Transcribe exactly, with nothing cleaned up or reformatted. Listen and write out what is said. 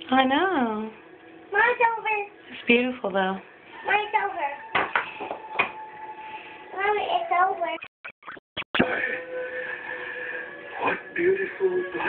I know. Mine's over. It's beautiful, though. Mine's over. Mommy, it's over. What beautiful